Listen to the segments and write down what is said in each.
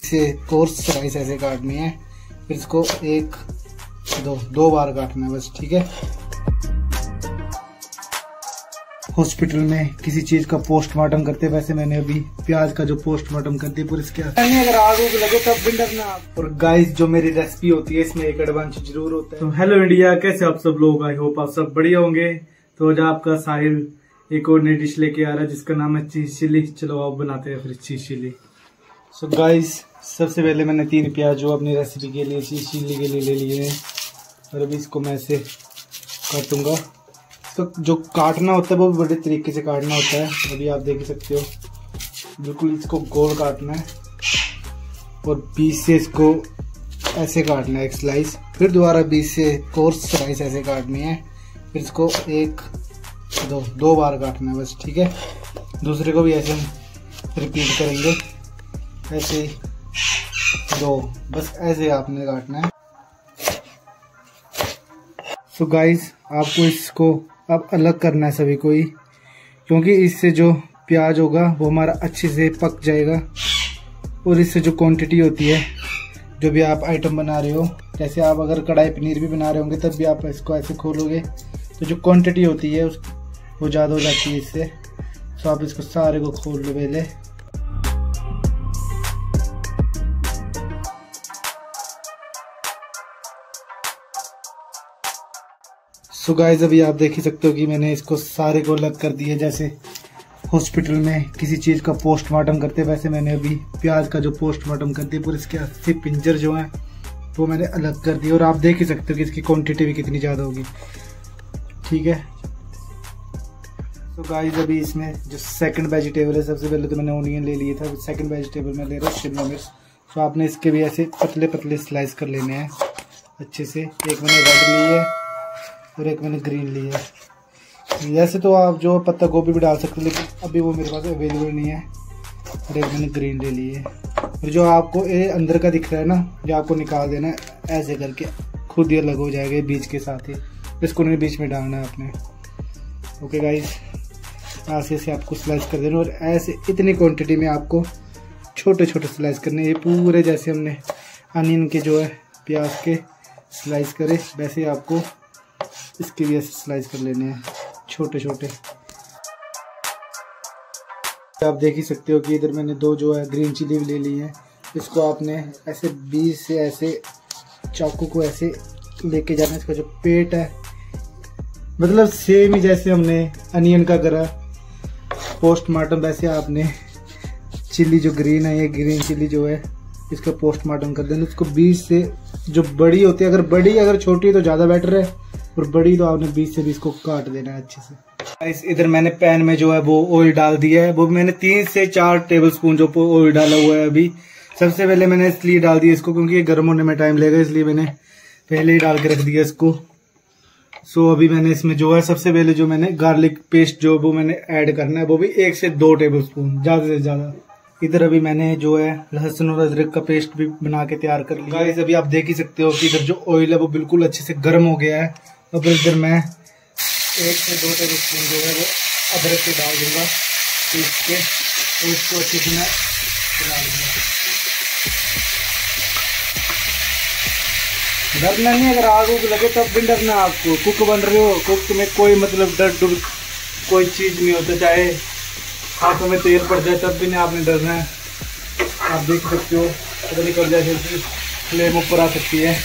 इसे course slice ऐसे काटनी है, फिर इसको एक दो बार काटना है बस, ठीक है। हॉस्पिटल में किसी चीज का पोस्टमार्टम करते, वैसे मैंने अभी प्याज का जो पोस्टमार्टम करते पूरे इसके अगर आग उग लगे तब भी डरना। और गाइस जो मेरी रेसिपी होती है इसमें एक एडवांस जरूर होता है। तो हेलो इंडिया, कैसे आप सब लोग, आई होप आप सब बढ़िया होंगे। तो आज आपका साहिल एक और नई डिश लेके आ रहा है जिसका नाम है चीज चिली। चलो आप बनाते हैं फिर चीज चिली। सो गाइस सबसे पहले मैंने 3 प्याज जो अपनी रेसिपी के लिए चीज चिली के लिए ले लिए हैं, और अभी इसको मैं ऐसे काटूंगा। इसका जो काटना होता है वो भी बड़े तरीके से काटना होता है। अभी आप देख सकते हो बिल्कुल इसको गोल काटना है और बीच से इसको ऐसे काटना है एक स्लाइस, फिर दोबारा बीच से कोर्स स्लाइस ऐसे काटनी है, फिर इसको एक दो बार काटना है बस, ठीक है। दूसरे को भी ऐसे हम रिपीट करेंगे, ऐसे दो, बस ऐसे आपने काटना है। सो गाइस आपको इसको अब अलग करना है सभी को ही, क्योंकि इससे जो प्याज होगा वो हमारा अच्छे से पक जाएगा। और इससे जो क्वांटिटी होती है, जो भी आप आइटम बना रहे हो, जैसे आप अगर कढ़ाई पनीर भी बना रहे होंगे तब भी आप इसको ऐसे खोलोगे तो जो क्वांटिटी होती है वो ज़्यादा हो जाती है इससे। तो आप इसको सारे को खोल लो पहले। सो गाइस अभी आप देख ही सकते हो कि मैंने इसको सारे को अलग कर दिया। जैसे हॉस्पिटल में किसी चीज़ का पोस्टमार्टम करते, वैसे मैंने अभी प्याज का जो पोस्टमार्टम कर दिया, पूरे इसके 80 पिंजर जो हैं वो मैंने अलग कर दिए। और आप देख ही सकते हो कि इसकी क्वांटिटी भी कितनी ज़्यादा होगी, ठीक है। तो गाइस अभी इसमें जो सेकंड वेजिटेबल है, सबसे पहले तो मैंने ओनियन ले लिया था, सेकंड वेजिटेबल मैं ले रहा हूँ शिमला मिर्च। तो आपने इसके भी ऐसे पतले पतले स्लाइस कर लेने हैं अच्छे से। एक मैंने रेड ली है और एक मैंने ग्रीन ली है। वैसे तो आप जो पत्ता गोभी भी डाल सकते हो, लेकिन अभी वो मेरे पास अवेलेबल नहीं है। और एक मैंने ग्रीन ले ली है। और जो आपको ये अंदर का दिख रहा है ना, जो आपको निकाल देना है ऐसे करके, खुद ही अलग हो जाएगा बीज के साथ ही। इसको नहीं बीच में डालना है आपने। ओके गाइस, ऐसे से आपको स्लाइस कर देना, और ऐसे इतनी क्वांटिटी में आपको छोटे छोटे स्लाइस करने। ये पूरे जैसे हमने अनियन के जो है प्याज के स्लाइस करे, वैसे आपको इसके भी ऐसे स्लाइस कर लेने हैं छोटे छोटे। आप देख ही सकते हो कि इधर मैंने 2 जो है ग्रीन चिली ले ली है। इसको आपने ऐसे बीच से ऐसे चाकू को ऐसे लेके जाना है। इसका जो पेट है मतलब सेम ही जैसे हमने अनियन का करा पोस्टमार्टम, वैसे आपने चिली जो ग्रीन है, ये ग्रीन चिली जो है इसका पोस्टमार्टम कर देना। उसको बीच से जो बड़ी होती है, अगर छोटी है तो ज़्यादा बेटर है, और बड़ी तो आपने बीच से भी इसको काट देना है अच्छे से। इधर मैंने पैन में जो है वो ऑयल डाल दिया है। वो मैंने 3 से 4 टेबलस्पून जो ऑयल डाला हुआ है अभी। सबसे पहले मैंने इसलिए डाल दिया इसको क्योंकि ये गर्म होने में टाइम लगेगा, इसलिए मैंने पहले ही डाल के रख दिया इसको। सो अभी मैंने इसमें जो है सबसे पहले जो मैंने गार्लिक पेस्ट जो वो मैंने ऐड करना है, वो भी 1 से 2 टेबलस्पून, ज़्यादा से ज़्यादा। इधर अभी मैंने जो है लहसुन और अदरक का पेस्ट भी बना के तैयार कर लिया है। अभी आप देख ही सकते हो कि इधर जो ऑयल है वो बिल्कुल अच्छे से गर्म हो गया है। अब इधर मैं 1 से 2 टेबलस्पून जो है वो अदरक के डाल दूंगा पीस के, तो इसको अच्छे से मैं चला लूँगा। डरना नहीं, अगर आग उग लगे तब भी डरना। आपको कुक बन रहे हो, कुक में कोई मतलब डर कोई चीज़ नहीं होता। चाहे हाथों में तेल पड़ जाए तब भी नहीं आपने डरना है। आप देख सकते हो पता नहीं कब जाए फ्लेम ऊपर आ सकती है।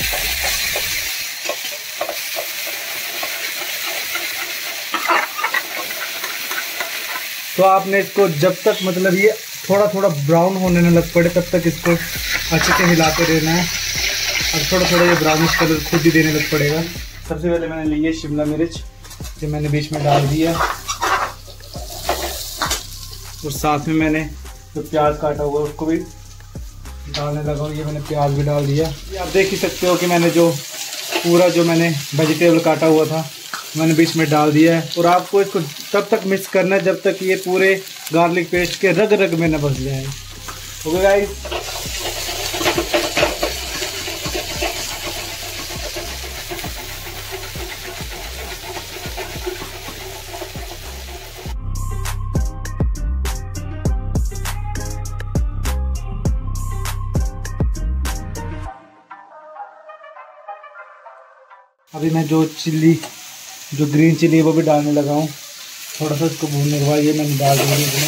तो आपने इसको जब तक मतलब ये थोड़ा थोड़ा ब्राउन होने न लग पड़े तब तक इसको अच्छे से हिलाते रहना है। अब थोड़ा थोड़ा ये ब्राउनिश कलर खुद ही देने लग पड़ेगा। सबसे पहले मैंने ली है शिमला मिर्च, जो मैंने बीच में डाल दिया, और साथ में मैंने जो प्याज काटा हुआ उसको भी डालने लगा हूँ। ये मैंने प्याज भी डाल दिया। ये आप देख ही सकते हो कि मैंने जो पूरा जो मैंने वेजिटेबल काटा हुआ था मैंने बीच में डाल दिया है। और आपको इसको तब तक मिक्स करना है जब तक ये पूरे गार्लिक पेस्ट के रग रग में न बस जाए। ओके गाइस, अभी मैं जो ग्रीन चिल्ली वो भी डालने लगा हूँ। थोड़ा सा इसको भूनने के बाद ये मैंने डाल दूँगी इसमें।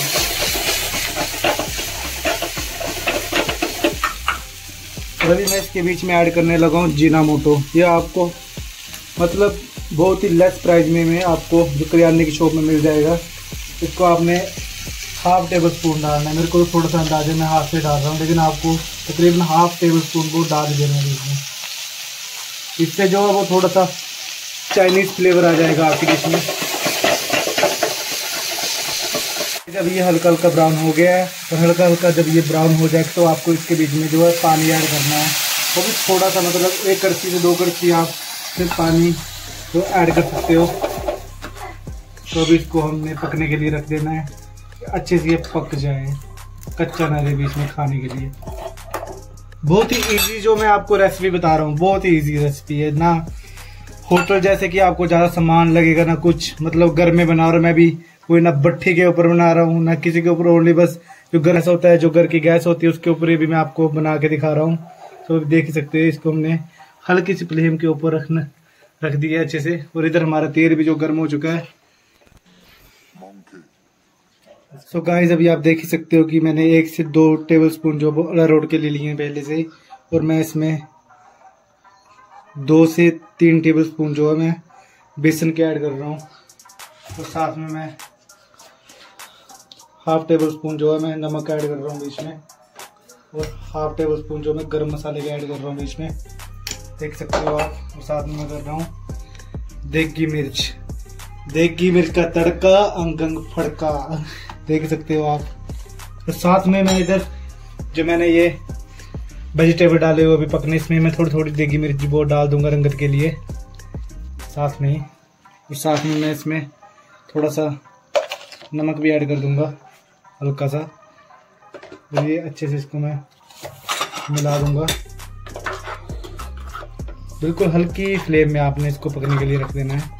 और अभी मैं इसके बीच में ऐड करने लगा हूँ जीनामोटो। ये आपको मतलब बहुत ही लेस प्राइस में आपको जो करियाने की शॉप में मिल जाएगा। इसको आपने हाफ टेबल स्पून डालना है। मेरे को थोड़ा सा अंदाजे में हाफ से डाल रहा हूँ, लेकिन आपको तकरीबन हाफ टेबल स्पून को डाल देना है इसमें। इससे जो है वो थोड़ा सा चाइनीज़ फ्लेवर आ जाएगा आपकी डिश में। जब ये हल्का हल्का ब्राउन हो गया है, और हल्का हल्का जब ये ब्राउन हो जाए तो आपको इसके बीच में जो है पानी ऐड करना है। वो भी थोड़ा सा, मतलब 1 कड़छी से 2 कड़छी आप फिर पानी तो ऐड कर सकते हो। तो अभी इसको हमने पकने के लिए रख देना है, अच्छे से ये पक जाए, कच्चा ना रहे बीच में खाने के लिए। बहुत ही इजी जो मैं आपको रेसिपी बता रहा हूँ, बहुत ही इजी रेसिपी है ना। होटल जैसे कि आपको ज़्यादा सामान लगेगा ना कुछ, मतलब घर में बना रहा हूँ मैं भी, कोई ना भट्ठी के ऊपर बना रहा हूँ ना किसी के ऊपर, ओनली बस जो गैस होता है, जो घर की गैस होती है उसके ऊपर ही भी मैं आपको बना के दिखा रहा हूँ। तो देख ही सकते हैं, इसको हमने हल्की सी फ्लेम के ऊपर रख दिया अच्छे से। और इधर हमारा तेल भी जो गर्म हो चुका है। सो गाइस अभी आप देख ही सकते हो कि मैंने 1 से 2 टेबल स्पून जो अरारोट के ले लिए हैं पहले से ही, और मैं इसमें 2 से 3 टेबल स्पून जो है मैं बेसन के ऐड कर रहा हूँ। और साथ में मैं हाफ टेबल स्पून जो है मैं नमक ऐड कर रहा हूँ बीच में, और हाफ टेबल स्पून जो मैं गरम मसाले के ऐड कर रहा हूँ बीच में, देख सकते हो आप। और साथ में मैं कर रहा हूँ देगी मिर्च का तड़का अंग अंग फड़का, देख सकते हो आप। तो साथ में मैं इधर जो मैंने ये वेजिटेबल डाले हुए अभी पकने, इसमें मैं थोड़ी थोड़ी देगी मिर्च वो डाल दूंगा रंगत के लिए साथ में ही। और साथ में मैं इसमें थोड़ा सा नमक भी ऐड कर दूंगा हल्का सा। और ये अच्छे से इसको मैं मिला दूंगा। बिल्कुल हल्की फ्लेम में आपने इसको पकने के लिए रख देना है।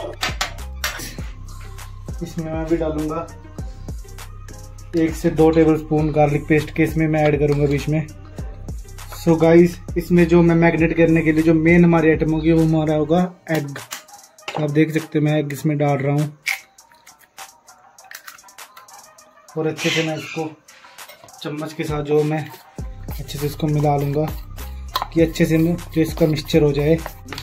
इसमें मैं भी डालूंगा 1 से 2 टेबल स्पून गार्लिक पेस्ट के, इसमें मैं ऐड करूंगा बीच में। सो गाइस इसमें जो मैं मैरिनेट करने के लिए जो मेन हमारी आइटम होगी वो हमारा होगा एग। आप देख सकते हैं मैं एग इसमें डाल रहा हूँ, और अच्छे से मैं इसको चम्मच के साथ जो मैं अच्छे से इसको मिला लूँगा कि अच्छे से जो इसका मिक्सचर हो जाए।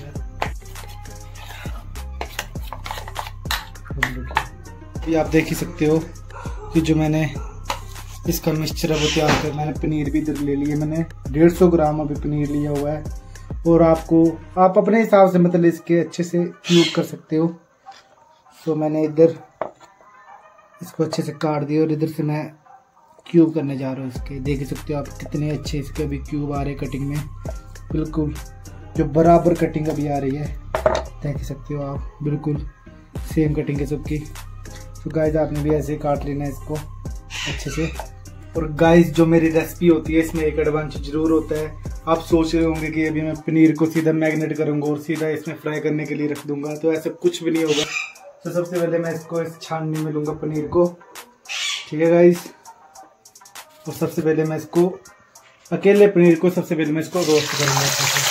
ये आप देख ही सकते हो कि जो मैंने इसका मिक्सचर है वो तैयार कर, मैंने पनीर भी इधर ले लिया, मैंने 150 ग्राम अभी पनीर लिया हुआ है। और आप अपने हिसाब से मतलब इसके अच्छे से क्यूब कर सकते हो। तो मैंने इधर इसको अच्छे से काट दिया, और इधर से मैं क्यूब करने जा रहा हूँ इसके। देख सकते हो आप कितने अच्छे इसके अभी क्यूब आ रहे हैं कटिंग में, बिल्कुल जो बराबर कटिंग अभी आ रही है, देख सकते हो आप, बिल्कुल सेम कटिंग है सबकी। तो गाइस आपने भी ऐसे ही काट लेना है इसको अच्छे से। और गाइस जो मेरी रेसिपी होती है इसमें एक एडवांस जरूर होता है। आप सोच रहे होंगे कि अभी मैं पनीर को सीधा मैरिनेट करूंगा और सीधा इसमें फ्राई करने के लिए रख दूंगा, तो ऐसा कुछ भी नहीं होगा। तो सबसे पहले मैं इसको इस छाननी में लूंगा पनीर को, ठीक है गाइस। और सबसे पहले मैं इसको अकेले पनीर को सबसे पहले मैं इसको रोस्ट करूंगा अच्छे से।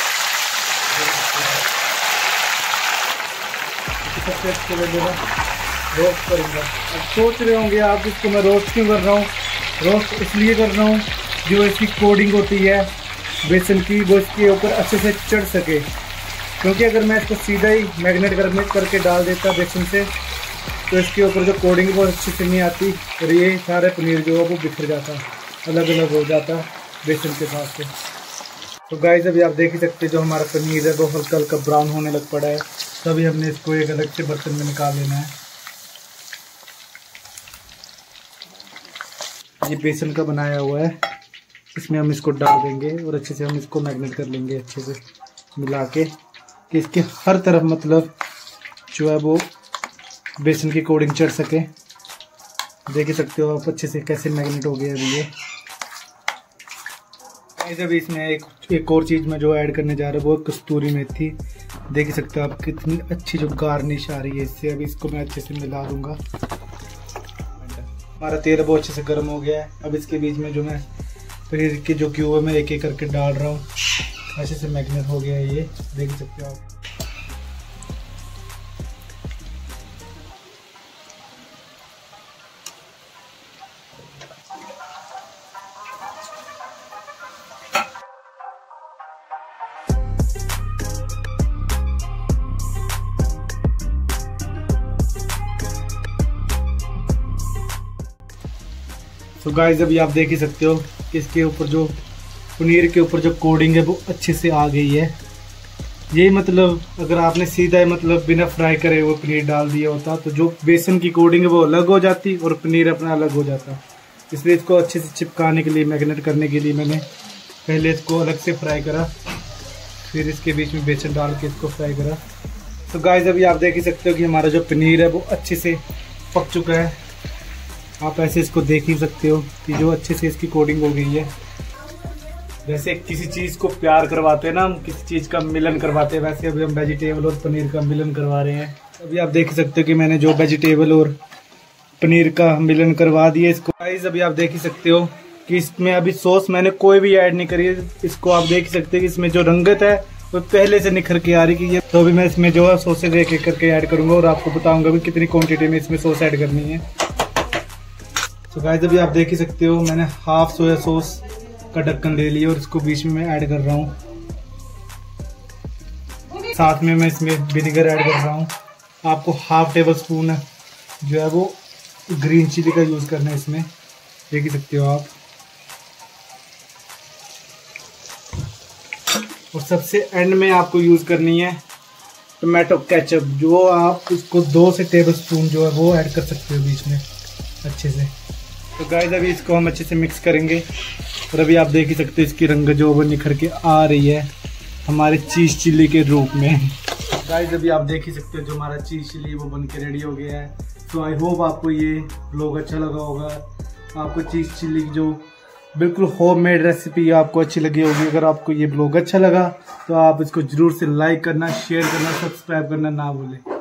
सबसे अच्छे पहले रोस्ट करूंगा। अब सोच रहे होंगे आप इसको मैं रोस्ट क्यों कर रहा हूँ। रोस्ट इसलिए कर रहा हूँ जो इसकी कोडिंग होती है बेसन की वो इसके ऊपर अच्छे से चढ़ सके, क्योंकि अगर मैं इसको सीधा ही मैरिनेट करके डाल देता बेसन से तो इसके ऊपर जो कोडिंग वो अच्छे से नहीं आती, और ये सारे पनीर जो है वो बिखर जाता, अलग अलग हो जाता बेसन के साथ से। तो गाइस अभी आप देख ही सकते हैं जो हमारा पनीर है वो हल्का हल्का ब्राउन होने लग पड़ा है। तभी हमने इसको एक अलग से बर्तन में निकाल लेना है। ये बेसन का बनाया हुआ है, इसमें हम इसको डाल देंगे और अच्छे से हम इसको मैरिनेट कर लेंगे अच्छे से मिला के, कि इसके हर तरफ मतलब जो है वो बेसन की कोटिंग चढ़ सके। देख ही सकते हो आप अच्छे से कैसे मैरिनेट हो गया अभी ये। अभी इसमें एक और चीज़ मैं जो ऐड करने जा रहा हूँ वो कस्तूरी मेथी। देख ही सकते हो आप कितनी अच्छी जो गार्निश आ रही है इससे। अभी इसको मैं अच्छे से मिला दूंगा। हमारा तेल बहुत अच्छे से गर्म हो गया है। अब इसके बीच में जो मैं पनीर के जो क्यूब है मैं एक एक करके डाल रहा हूँ। अच्छे से मैरिनेट हो गया है ये, देख सकते हो आप। तो गाइस अभी आप देख ही सकते हो कि इसके ऊपर जो पनीर के ऊपर जो कोडिंग है वो अच्छे से आ गई है। यही मतलब अगर आपने सीधा मतलब बिना फ्राई करे हुए पनीर डाल दिया होता तो जो बेसन की कोडिंग है वो अलग हो जाती और पनीर अपना अलग हो जाता। इसलिए इसको अच्छे से चिपकाने के लिए, मैरिनेट करने के लिए मैंने पहले इसको अलग से फ्राई करा, फिर इसके बीच में बेसन डाल के इसको फ्राई करा। तो गाइस अभी आप देख ही सकते हो कि हमारा जो पनीर है वो अच्छे से पक चुका है। आप ऐसे इसको देख ही सकते हो कि जो अच्छे से इसकी कोडिंग हो गई है। जैसे किसी चीज़ को प्यार करवाते हैं ना, हम किसी चीज़ का मिलन करवाते हैं, वैसे अभी हम वेजिटेबल और पनीर का मिलन करवा रहे हैं। अभी आप देख सकते हो कि मैंने जो वेजिटेबल और पनीर का मिलन करवा दिया इसको। गाइस अभी आप देख ही सकते हो कि इसमें अभी सॉस मैंने कोई भी ऐड नहीं करी है। इसको आप देख सकते हो कि इसमें जो रंगत है वो पहले से निखर के आ रही है। तो अभी मैं इसमें जो है सॉसेज एक एक करके ऐड करूंगा और आपको बताऊंगा भी कितनी क्वांटिटी में इसमें सॉस ऐड करनी है। तो गाइस अभी आप देख ही सकते हो मैंने हाफ सोया सॉस का ढक्कन ले लिया और इसको बीच में मैं ऐड कर रहा हूँ। साथ में मैं इसमें विनेगर ऐड कर रहा हूँ। आपको हाफ टेबल स्पून जो है वो ग्रीन चिली का यूज़ करना है इसमें, देख ही सकते हो आप। और सबसे एंड में आपको यूज़ करनी है टोमेटो केचप, जो आप इसको 2 से टेबल स्पून जो है वो ऐड कर सकते हो बीच में अच्छे से। तो गाइस अभी इसको हम अच्छे से मिक्स करेंगे और अभी आप देख ही सकते हो इसकी रंग जो वो निखर के आ रही है हमारे चीज़ चिल्ली के रूप में। गाइस अभी आप देख ही सकते हो जो हमारा चीज़ चिल्ली वो बन के रेडी हो गया है। तो आई होप आपको ये व्लॉग अच्छा लगा होगा। आपको चीज़ चिल्ली की जो बिल्कुल होममेड रेसिपी आपको अच्छी लगी होगी। अगर आपको ये व्लॉग अच्छा लगा तो आप इसको ज़रूर से लाइक करना, शेयर करना, सब्सक्राइब करना ना भूलें।